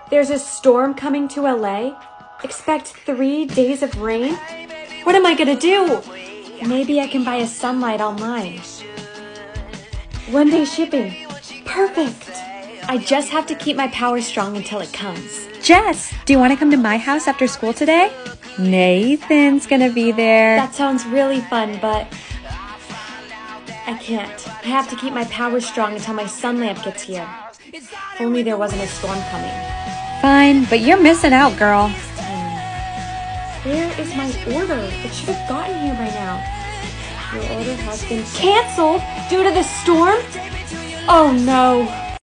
There's a storm coming to LA? Expect 3 days of rain? What am I gonna do? Maybe I can buy a sunlight online. 1-day shipping. Perfect! I just have to keep my power strong until it comes. Jess, do you want to come to my house after school today? Nathan's gonna be there. That sounds really fun, but I can't. I have to keep my power strong until my sun lamp gets here. If only there wasn't a storm coming. Fine, but you're missing out, girl. Where is my order? It should have gotten here by now. Your order has been canceled due to the storm? Oh no.